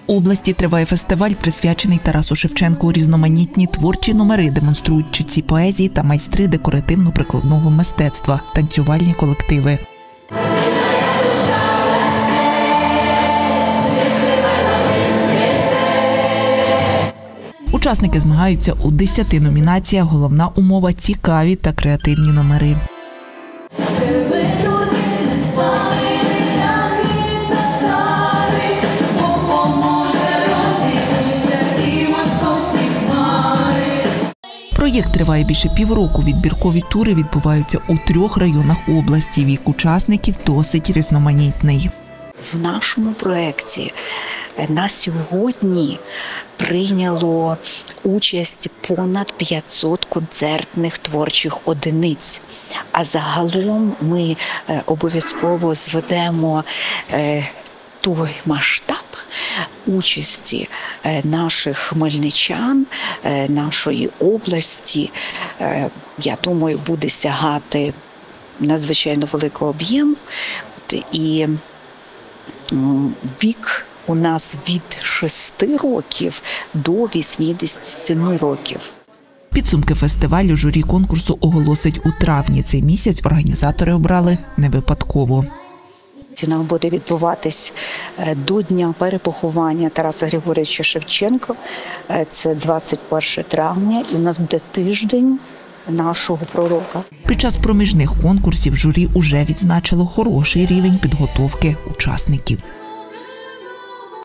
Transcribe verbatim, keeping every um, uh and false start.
області триває фестиваль, присвячений Тарасу Шевченку. Різноманітні творчі номери демонструють читці поезії та майстри декоративно-прикладного мистецтва, танцювальні колективи. Учасники змагаються у десяти номінаціях. Головна умова – цікаві та креативні номери. Проєкт триває більше півроку. Відбіркові тури відбуваються у трьох районах області. Вік учасників досить різноманітний. В нашому проєкті на сьогодні прийняло участь понад п'ятсот концертних творчих одиниць. А загалом ми обов'язково зведемо той масштаб участі наших хмельничан, нашої області, я думаю, буде сягати надзвичайно великого об'єму. І вік у нас від шести років до вісімдесяти семи років. Підсумки фестивалю журі конкурсу оголосить у травні. Цей місяць організатори обрали не випадково. Фінал буде відбуватись до дня перепоховання Тараса Григоровича Шевченка. Це двадцять перше травня, і у нас буде тиждень нашого пророка. Під час проміжних конкурсів журі уже відзначило хороший рівень підготовки учасників.